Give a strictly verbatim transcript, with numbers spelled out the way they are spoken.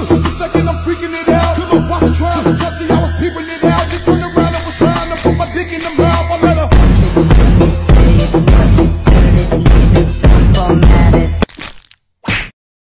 Just a second, I'm freaking it out. Cause I wasn't trying to touch it, I was peeping it out. Just turned around and was trying to put my dick in the mouth. I let her